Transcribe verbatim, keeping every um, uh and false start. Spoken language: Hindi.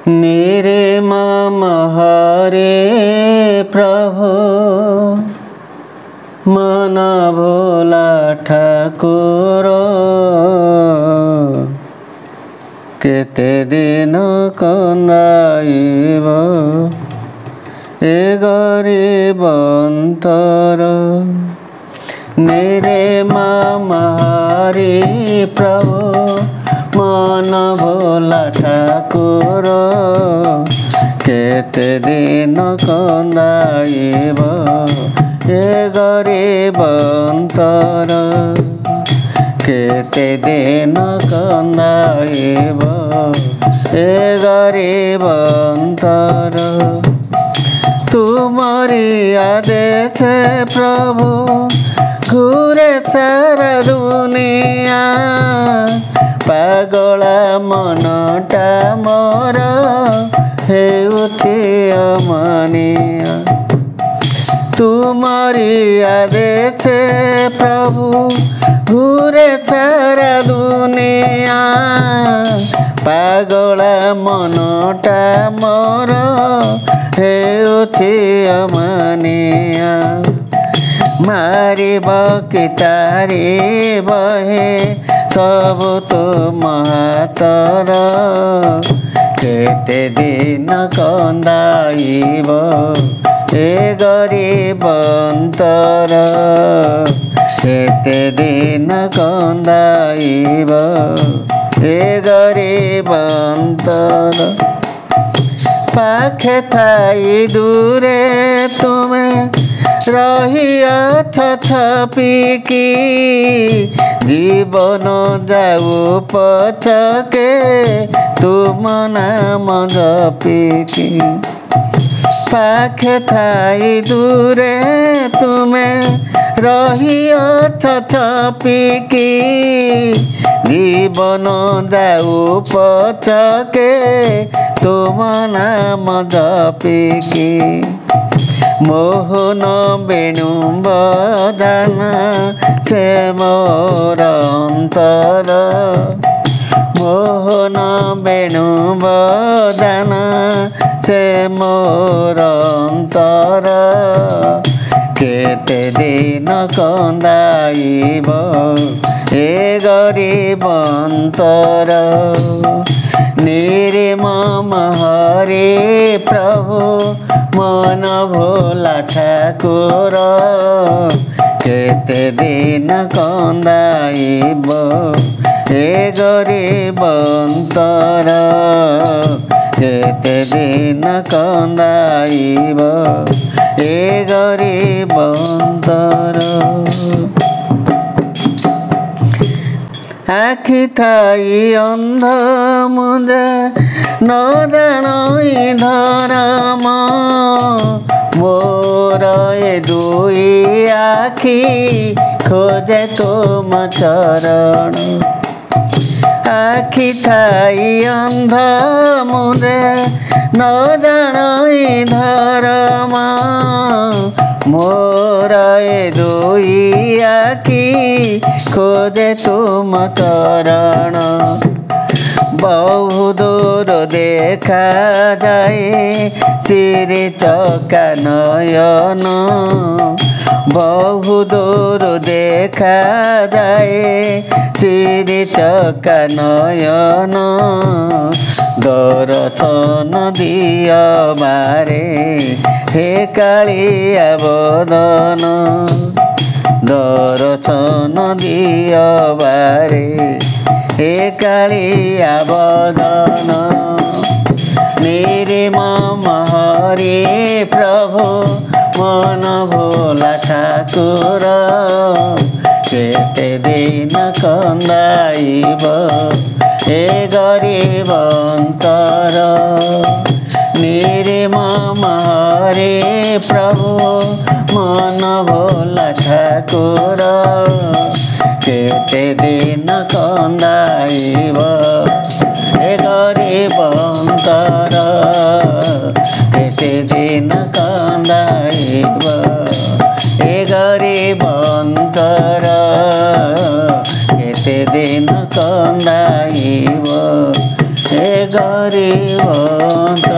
निरे मम हरे प्रभु मन भोला ठाकुर केते दिन कंदाइब ए गरीब अंतर निरे मम हरे प्रभु मन भोला ठाकुर केते दिन कंदाइब ए गरीब अंतर केते दिन कंदाइब ए गरीब अंतर तुमरी आदेश प्रभु घूरे सारा दुनिया पागला मनटा मोर हेउछि अमानिया तुमरी आदेश प्रभु घूरे सारा दुनिया पागला मनटा मोर हेउछि अमानिया मारिब कि तारिब हे सबु तुम हातर केते दिन कंदाइब ए गरीब अंतर केते दिन कंदाइब ए गरीब अंतर पाखे थाई दूरे तुमे रहियाथ छपिकी जीवन जाऊ पछके तुम नाम जपिकी पाखे थाई दूरे तुमे रहियाथ छपिकी जीवन जाऊ पछके तुम नाम जपिकी मोहन बेणु बजाना से मोर अंतर मोहन बेणु बजाना से मोर अंतर केते दिन कंदाइब ए गरीब अंतर निरे मम हरे प्रभु मन भोला ठाकुर केते दिन कंदाइब ए गरीब अंतर केते दिन कंदाइब ए गरीब अंतर आखि थाई अंध मुझे न जानी धर्म मोर ए दुई आखि खोजे तुम चरण आखि थाई अंध मुझे न जानी धर्म मोर ए दुई आखि खोजे तुम चरण बहु दूर देखा जाए श्री चका नयन बहु दूर देखा जाए श्री चका नयन दर्शन दिय बारे हे कालिया बदन दर्शन दिय बारे हे कालिया बदन निरे मम हरे प्रभु मन भोला ठाकुर केते दिन कंदाइब ए गरीब अंतर निरे मम हरे प्रभु मन भोला ठाकुर केते दिन कंदाइब ए गरीब अंतर केते दिन कंदाइब ए गरीब अंतर केते दिन कंदाइब ए गरीब ଅନ୍ତର